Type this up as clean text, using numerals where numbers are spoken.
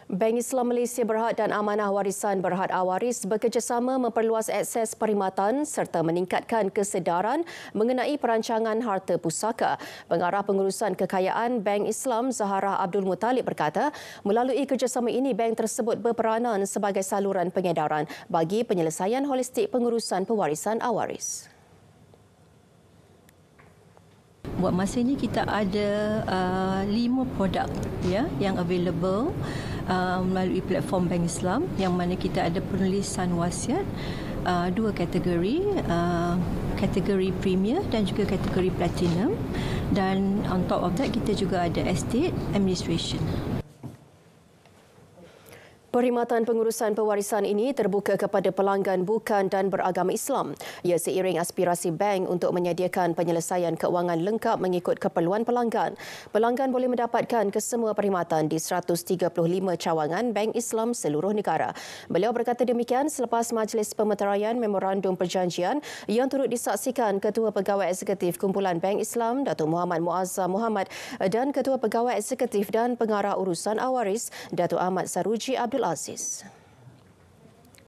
Bank Islam Malaysia Berhad dan Amanah Warisan Berhad Awaris bekerjasama memperluas akses perkhidmatan serta meningkatkan kesedaran mengenai perancangan harta pusaka. Pengarah Pengurusan Kekayaan Bank Islam Zahara Abdul Muttalib berkata, melalui kerjasama ini bank tersebut berperanan sebagai saluran pengedaran bagi penyelesaian holistik pengurusan pewarisan awaris. Buat masa ini kita ada 5 produk yang available melalui platform Bank Islam, yang mana kita ada penulisan wasiat, 2 kategori, kategori Premier dan juga kategori Platinum, dan on top of that kita juga ada Estate Administration. Perkhidmatan pengurusan pewarisan ini terbuka kepada pelanggan bukan dan beragama Islam. Ia seiring aspirasi bank untuk menyediakan penyelesaian keuangan lengkap mengikut keperluan pelanggan. Pelanggan boleh mendapatkan kesemua perkhidmatan di 135 cawangan Bank Islam seluruh negara. Beliau berkata demikian selepas Majlis Pemeteraian Memorandum Perjanjian yang turut disaksikan Ketua Pegawai Eksekutif Kumpulan Bank Islam Datuk Muhammad Muazzam Muhammad dan Ketua Pegawai Eksekutif dan Pengarah Urusan Awaris Datuk Ahmad Saruji Abdul Aziz.